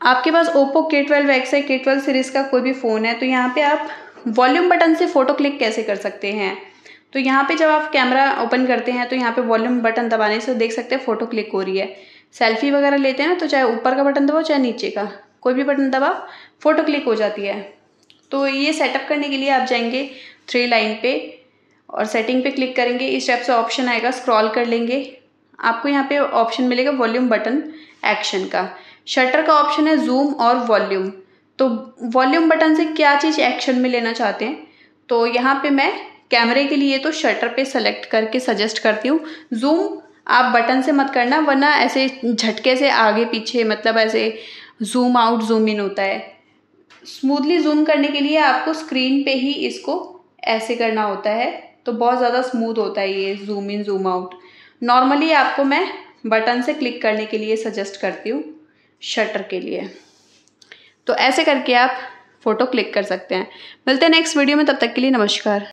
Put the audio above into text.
आपके पास Oppo K12X है, K12 series का कोई भी फ़ोन है, तो यहाँ पे आप वॉल्यूम बटन से फ़ोटो क्लिक कैसे कर सकते हैं। तो यहाँ पे जब आप कैमरा ओपन करते हैं तो यहाँ पे वॉल्यूम बटन दबाने से देख सकते हैं फ़ोटो क्लिक हो रही है। सेल्फी वगैरह लेते हैं ना, तो चाहे ऊपर का बटन दबाओ चाहे नीचे का, कोई भी बटन दबाओ फ़ोटो क्लिक हो जाती है। तो ये सेटअप करने के लिए आप जाएंगे 3 लाइन पे और सेटिंग पे क्लिक करेंगे। इस टाइप से ऑप्शन आएगा, स्क्रॉल कर लेंगे, आपको यहाँ पे ऑप्शन मिलेगा वॉल्यूम बटन एक्शन का। शटर का ऑप्शन है जूम और वॉल्यूम। तो वॉल्यूम बटन से क्या चीज़ एक्शन में लेना चाहते हैं, तो यहाँ पे मैं कैमरे के लिए तो शटर पे सेलेक्ट करके सजेस्ट करती हूँ। जूम आप बटन से मत करना, वरना ऐसे झटके से आगे पीछे मतलब ऐसे जूम आउट जूम इन होता है। स्मूथली जूम करने के लिए आपको स्क्रीन पे ही इसको ऐसे करना होता है, तो बहुत ज़्यादा स्मूथ होता है ये zoom in zoom out. Normally आपको मैं बटन से क्लिक करने के लिए सजेस्ट करती हूँ शटर के लिए। तो ऐसे करके आप फ़ोटो क्लिक कर सकते हैं। मिलते हैं नेक्स्ट वीडियो में, तब तक के लिए नमस्कार।